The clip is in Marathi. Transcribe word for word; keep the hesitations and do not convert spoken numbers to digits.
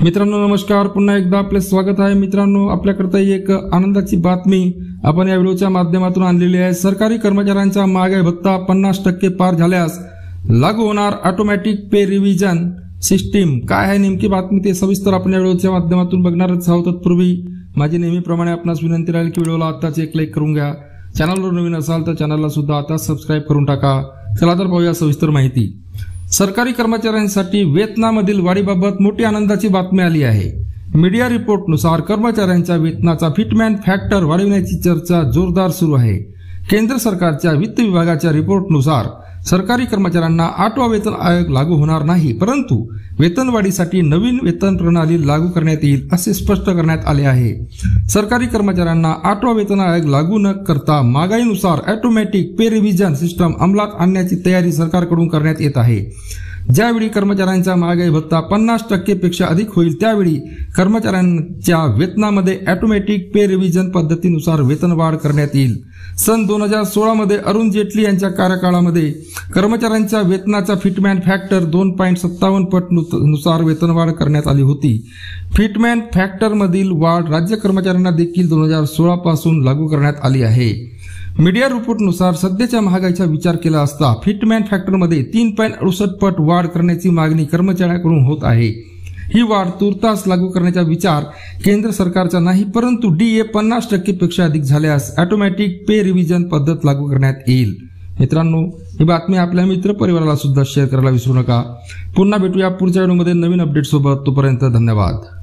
मित्रांनो नमस्कार, पुन्हा एकदा आपले स्वागत आहे। मित्रांनो आपल्याकडे एक आनंदाची बातमी आपण या व्हिडिओच्या माध्यमातून आणलेली आहे। सरकारी कर्मचाऱ्यांचा महागाई भत्ता पन्नास टक्के पार झाल्यास लागू होणार ऑटोमॅटिक पे रिव्हिजन सिस्टीम। काय आहे नेमकी बातमी ते सविस्तर आपण या व्हिडिओच्या माध्यमातून बघणारच आहोत। तत्पूर्वी माझी नेहमीप्रमाणे आपणास विनंती राहील की व्हिडिओला आताच एक लाईक करून घ्या। चॅनलवर नवीन असाल तर चॅनलला सुद्धा आता सबस्क्राइब करून टाका। चला तर पाहूया सविस्तर माहिती। सरकारी कर्मचाऱ्यांसाठी वेतनामधील वाढीबाबत मोठी आनंदाची बातमी आली आहे। मीडिया रिपोर्टनुसार कर्मचाऱ्यांच्या वेतनाचा फिटमॅन फॅक्टर वाढविण्याची चर्चा जोरदार सुरू आहे। केंद्र सरकारच्या वित्त विभागाच्या रिपोर्टनुसार सरकारी कर्मचाऱ्यांना आठवा वेतन आयोग लागू होणार नाही, परंतु वेतनवाढीसाठी नवीन वेतन प्रणाली लागू करण्यात येईल असे स्पष्ट करण्यात आले आहे। सरकारी कर्मचाऱ्यांना आठवा वेतन आयोग लागू न करता महागाईनुसार ऑटोमॅटिक पे रिव्हिजन सिस्टम अंमलात आणण्याची तयारी सरकारकडून करण्यात येत आहे। ज्यावेळी कर्मचाऱ्यांचा महागाई भत्ता पन्नास टक्के पेक्षा अधिक होईल त्यावेळी कर्मचाऱ्यांच्या वेतनामध्ये ऑटोमॅटिक पे रिव्हिजन पद्धतीनुसार वेतनवाढ करण्यात येईल। सन दोन हजार सोळा मध्ये अरुण जेटली यांच्या कार्यकाळामध्ये कर्मचाऱ्यांच्या वेतनाचा फिटमॅन फॅक्टर दोन पॉईंट सत्तावन्न पट नुसार वेतनवाढ करण्यात आली होती। फिटमॅन फॅक्टर मधील वाढ राज्य कर्मचाऱ्यांना देखील दोन हजार सोळा पासून लागू करण्यात आली आहे। मीडिया रिपोर्टनुसार सध्याच्या महागाईचा विचार केला असता फिटमॅन फॅक्टरमध्ये तीन पॉईंट अडुसष्ट पट वाढ करण्याची मागणी कर्मचाऱ्यांकडून होत आहे। ही वाढ तुर्तास लागू करण्याचा विचार केंद्र सरकारचा नाही, परंतु डीए पन्नास टक्के पेक्षा अधिक झाल्यास ऑटोमॅटिक पे रिव्हिजन पद्धत लागू करण्यात येईल। मित्रांनो ही बातमी आपल्या मित्र परिवाराला सुद्धा शेअर करायला विसरू नका। पुन्हा भेटूया पुढच्या व्हिडिओमध्ये नवीन अपडेट सोबत। तोपर्यंत धन्यवाद।